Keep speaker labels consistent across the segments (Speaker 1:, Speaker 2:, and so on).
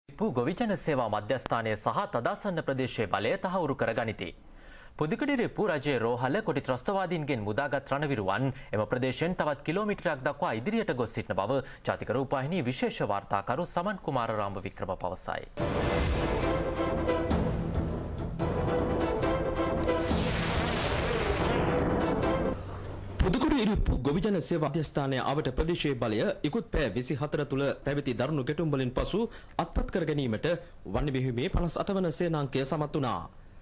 Speaker 1: ගොවිජන සේවා මධ්‍යස්ථානය සහ තදාසන්න ප්‍රදේශයේ බලය තහවුරු කර ගනිති. පුදුකඩිරිප්පු රජයේ රෝහල කොටි ත්‍රස්තවාදීන්ගෙන් මුදාගත් රණවිරුවන් එම ප්‍රදේශයෙන් තවත් කිලෝමීටරයක් දක්වා ඉදිරියට ගොස් සිටින බව ජාතික රූපවාහිනී විශේෂ වාර්තාකරු සමන් කුමාර රාම වික්‍රම පවසයි.
Speaker 2: පුදුකුඩිරිප්පු ගොවිජන සේවා මධ්‍යස්ථානය අවට ප්‍රදේශයේ බලය ඉකුත් පැය 24 තුළ පැවති දරුණු ගැටුම් වලින් පසු අත්පත් කර ගැනීමට වන්නේ බිහිවීමේ 58 වන සේනාංකය සමත් වුණා.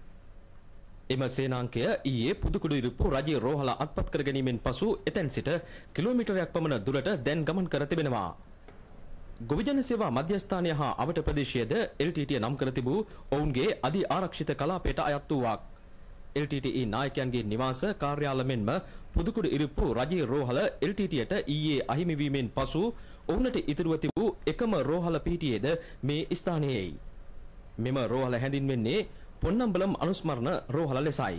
Speaker 2: එම සේනාංකය ඊයේ පුදුකුඩිරිප්පු රජයේ රෝහල අත්පත් කර ගැනීමෙන් පසු එතෙන් සිට කිලෝමීටරයක් පමණ දුරට දැන් ගමන් කර තිබෙනවා. ගොවිජන සේවා මධ්‍යස්ථානය හා අවට ප්‍රදේශයේද LTTE නම් කර තිබූ ඔවුන්ගේ අධි ආරක්ෂිත කලාපයට අයත් වූවක්. LTTE නායකයන්ගේ නිවාස කාර්යාල මෙන්ම පුදුකුඩිරිප්පු රජයේ රෝහල LTTEට ඊයේ අහිමි වීමෙන් පසු ඔවුන්ට ඉතිරිව තිබූ එකම රෝහල පිහිටියේද මේ ස්ථානයේයි. මෙම රෝහල හැඳින්වෙන්නේ පොන්නම්බලම් අනුස්මරණ රෝහල ලෙසයි.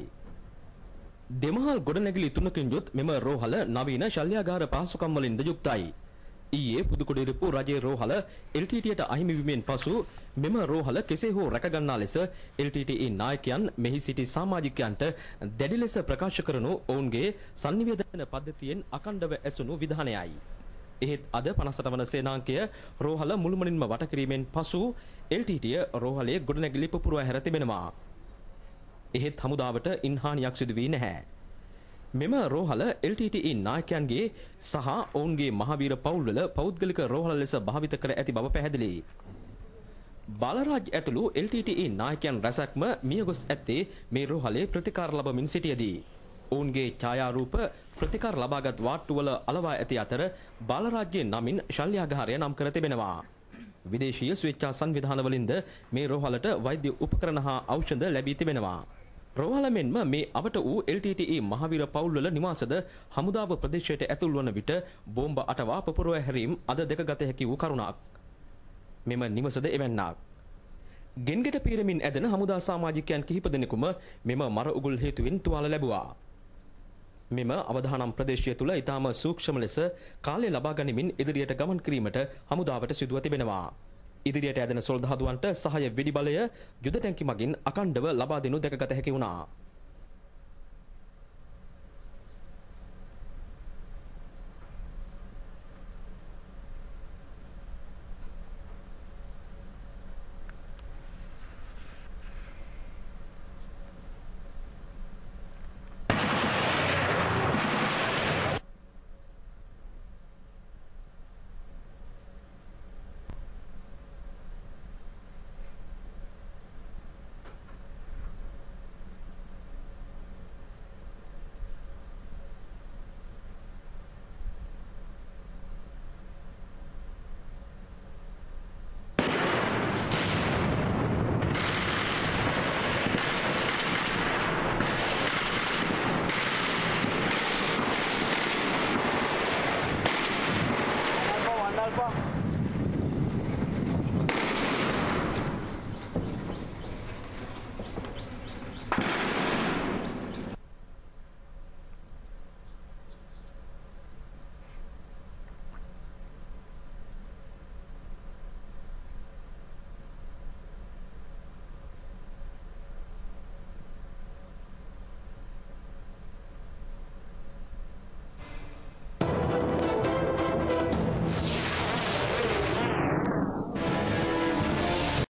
Speaker 2: දෙමහල් ගොඩනැගිලි තුනකින් යුත් මෙම රෝහල නවීන ශල්‍යාගාර පහසුකම් වලින්ද යුක්තයි. ඊයේ පුදුකුඩිරිප්පු රජයේ රෝහල LTTEට අහිමි වීමෙන් පසු මෙම රෝහල කෙසේ හෝ රැකගන්නා ලෙස LTTE නායකයන් මෙහි සිටි සමාජිකයන්ට දැඩි ලෙස ප්‍රකාශ කරනු ඔවුන්ගේ sannivedana පද්ධතියෙන් අකණ්ඩව ඇසුණු විධානයයි. එහෙත් අද 58 වන සේනාංකය රෝහල මුළුමනින්ම වට කිරීමෙන් පසු LTTE රෝහලේ ගොඩනැගිලි පුපුරවා හැර තිබෙනවා. එහෙත් හමුදාවට ඉන්හානියක් සිදු වී නැහැ. මෙම රෝහල LTTE නායකයන්ගේ සහ ඔවුන්ගේ මහවීර පවුල්වල පෞද්ගලික රෝහල ලෙස භාවිත කර ඇති බව පැහැදිලියි. බාලරාජ් ඇතුළු LTTE නායකයන් රැසක්ම මියගොස් ඇත්තේ මේ රෝහලේ ප්‍රතිකාර ලබමින් සිටියදී. ඔවුන්ගේ ඡායාරූප ප්‍රතිකාර ලබාගත් වාට්ටුවල අලවා ඇති අතර බාලරාජ්ගේ නමින් ශල්‍යාගාරය නම් කර තිබෙනවා. විදේශීය ස්වේච්ඡා සංවිධානවලින්ද මේ රෝහලට වෛද්‍ය උපකරණ හා ඖෂධ ලැබී තිබෙනවා. රෝහල මෙන්ම මේ අවට වූ LTTE මහවීර පවුල්වල නිවාසද හමුදාව ප්‍රදේශයට ඇතුල් වන විට බෝම්බ අටවා පපුරව හැරීම් අද දෙක ගත හැකි වූ කරුණක්. මෙම නිවසද එවැන්නක්. ගෙන්ගෙට පීරමින් ඇදෙන හමුදා සමාජිකයන් කිහිප දෙනෙකුම මෙම මර උගුල් හේතුවෙන් තුවාල ලැබුවා. මෙම අවදානම් ප්‍රදේශය තුළ ඉතාම සූක්ෂම ලෙස කාලය ලබා ගනිමින් ඉදිරියට ගමන් කිරීමට හමුදාවට සිදුව තිබෙනවා. ඉදිරියට ඇදෙන සොල්දාදුවන්ට සහාය වෙඩි බලය යුද ටැංකි මගින් අකණ්ඩව ලබා දෙනු දැකගත හැකි වුණා.